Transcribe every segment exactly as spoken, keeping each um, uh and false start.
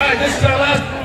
right, this is our last one.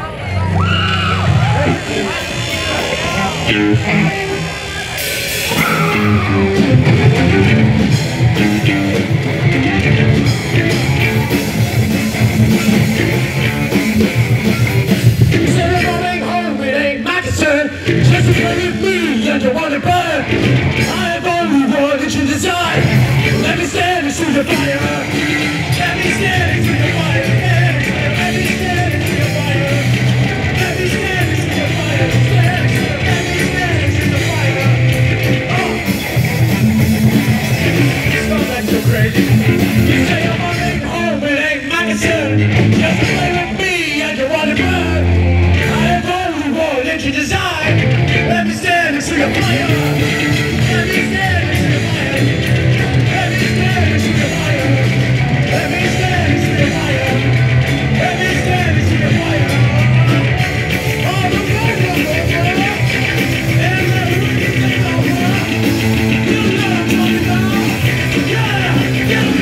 Said if I ain't home, it ain't my concern. Just to play with me and you want to burn. I have only one that you desire. Let me stand and see the fire. Let me stand and see the fire. Let me stand and see the fire. Let me stand and see the fire. Let me stand and see the fire. Oh. Don't act so crazy. You say I'm on ain't home, it ain't my concern. Just to play with me and you want to burn. I have only one that you desire. Let me stand and see the fire. Let me stand and see the fire. Let me stand and see the fire. Let me stand and see the fire. Let me stand and see the fire. Oh, the fire over. And the wind is over. You know what I'm talking about. Yeah, yeah.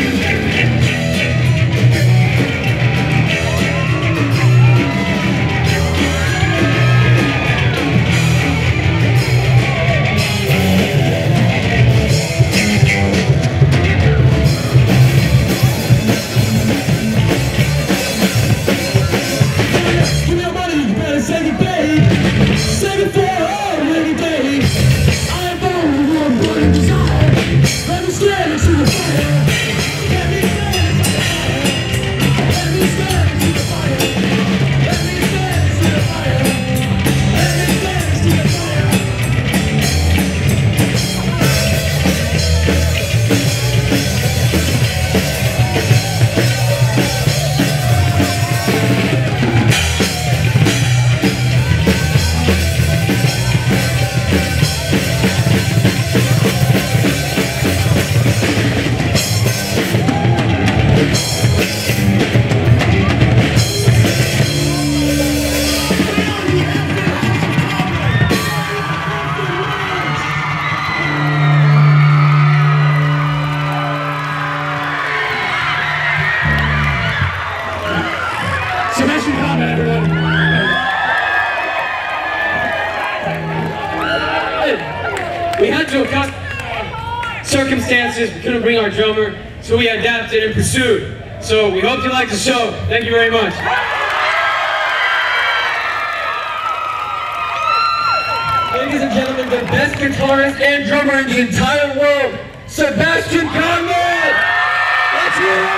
We had to account for circumstances. We couldn't bring our drummer, so we adapted and pursued. So we hope you like the show. Thank you very much. Ladies and gentlemen, the best guitarist and drummer in the entire world, Sebastian Conway! Let's hear it!